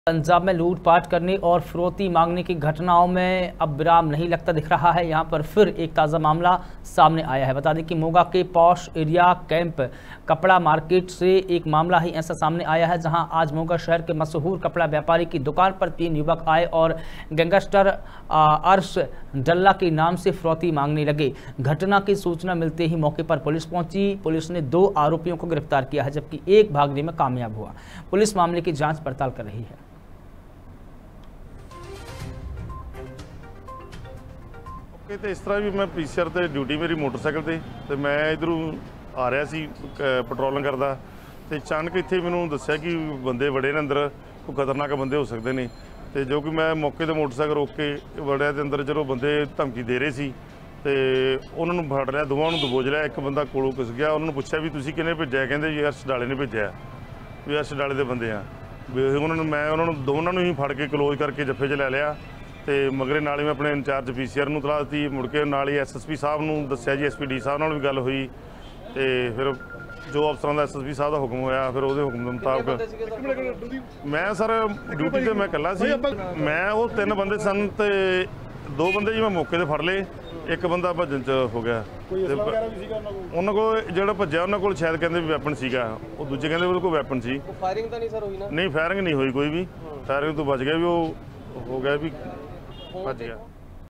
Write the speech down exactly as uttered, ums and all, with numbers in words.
पंजाब में लूटपाट करने और फिरौती मांगने की घटनाओं में अब विराम नहीं लगता दिख रहा है। यहां पर फिर एक ताज़ा मामला सामने आया है। बता दें कि मोगा के पॉश एरिया कैंप कपड़ा मार्केट से एक मामला ही ऐसा सामने आया है, जहां आज मोगा शहर के मशहूर कपड़ा व्यापारी की दुकान पर तीन युवक आए और गैंगस्टर अर्श डल्ला के नाम से फिरौती मांगने लगे। घटना की सूचना मिलते ही मौके पर पुलिस पहुंची। पुलिस ने दो आरोपियों को गिरफ्तार किया है, जबकि एक भागने में कामयाब हुआ। पुलिस मामले की जाँच पड़ताल कर रही है। तो इस तरह भी मैं पीसीआर ਤੇ ਡਿਊਟੀ ਮੇਰੀ ਮੋਟਰਸਾਈਕਲ ਤੇ ਤੇ ਮੈਂ ਇਧਰੋਂ ਆ ਰਿਹਾ ਸੀ ਪੈਟਰੋਲਿੰਗ ਕਰਦਾ ਤੇ ਅਚਾਨਕ ਇੱਥੇ ਮੈਨੂੰ ਦੱਸਿਆ ਕਿ ਬੰਦੇ ਵੜੇ ਨੇ ਅੰਦਰ, ਕੋਈ ਖਤਰਨਾਕ ਬੰਦੇ ਹੋ ਸਕਦੇ ਨੇ। ਤੇ ਜੋ ਕਿ ਮੈਂ ਮੌਕੇ ਤੇ ਮੋਟਰਸਾਈਕਲ ਰੋਕ ਕੇ ਵੜਿਆ ਤੇ ਅੰਦਰ ਜਦੋਂ ਬੰਦੇ ਧਮਕੀ ਦੇ ਰਹੇ ਸੀ ਤੇ ਉਹਨਾਂ ਨੂੰ ਫੜ ਲਿਆ, ਦੋਵਾਂ ਨੂੰ ਦਬੋਚ ਲਿਆ। ਇੱਕ ਬੰਦਾ ਕੋਲੋਂ ਕਿਸ ਗਿਆ, ਉਹਨਾਂ ਨੂੰ ਪੁੱਛਿਆ ਵੀ ਤੁਸੀਂ ਕਿਹਨੇ ਭੇਜਿਆ? ਕਹਿੰਦੇ ਜੀ ਅਰਸ਼ ਡਾਲੇ ਨੇ ਭੇਜਿਆ, ਵੀ ਅਰਸ਼ ਡਾਲੇ ਦੇ ਬੰਦੇ ਆ ਵੀ। ਉਹਨਾਂ ਨੂੰ ਮੈਂ ਉਹਨਾਂ ਨੂੰ ਦੋਵਾਂ ਨੂੰ ਹੀ ਫੜ ਕੇ ਕਲੋਜ਼ ਕਰਕੇ ਜੱਫੇ 'ਚ ਲੈ ਲਿਆ ਤੇ ਮਗਰੇ ਨਾਲ ਹੀ मैं अपने इंचार्ज पीसीआर ਨੂੰ ਤਲਾਸ਼ ਦਿੱਤੀ। ਮੁੜ ਕੇ ਨਾਲ ਹੀ ਐਸਐਸਪੀ ਸਾਹਿਬ ਨੂੰ ਦੱਸਿਆ ਜੀ, ਐਸਪੀਡੀ ਸਾਹਿਬ ਨਾਲ ਵੀ ਗੱਲ ਹੋਈ ਤੇ ਫਿਰ ਜੋ ਅਫਸਰਾਂ ਦਾ ਐਸਐਸਪੀ ਸਾਹਿਬ ਦਾ ਹੁਕਮ ਹੋਇਆ ਫਿਰ ਉਹਦੇ ਹੁਕਮ ਦੇ ਮੁਤਾਬਕ ਮੈਂ ਸਰ ਡਿਊਟੀ ਤੇ ਮੈਂ ਇਕੱਲਾ ਸੀ। ਮੈਂ ਉਹ ਤਿੰਨ ਬੰਦੇ ਸਨ ਤੇ ਦੋ ਬੰਦੇ ਜੀ ਮੈਂ ਮੌਕੇ ਤੇ ਫੜ ਲਏ, ਇੱਕ ਬੰਦਾ ਭੱਜਣ 'ਚ ਹੋ ਗਿਆ। ਉਹਨਾਂ ਕੋਲ ਜਿਹੜਾ ਭੱਜਿਆ ਉਹਨਾਂ ਕੋਲ ਸ਼ਾਇਦ ਕਹਿੰਦੇ ਵੀ ਵੈਪਨ ਸੀਗਾ, ਉਹ ਦੂਜੇ ਕਹਿੰਦੇ ਉਹਦੇ ਕੋਲ ਵੈਪਨ ਸੀ। ਫਾਇਰਿੰਗ ਤਾਂ ਨਹੀਂ ਸਰ ਹੋਈ ਨਾ? ਨਹੀਂ, ਫਾਇਰਿੰਗ ਨਹੀਂ ਹੋਈ ਕੋਈ ਵੀ। ਫਾਇਰਿੰਗ ਤੋਂ ਬਚ ਗਿਆ ਵੀ, ਉਹ ਹੋ ਗਿਆ ਵੀ ਭੱਜ ਗਿਆ।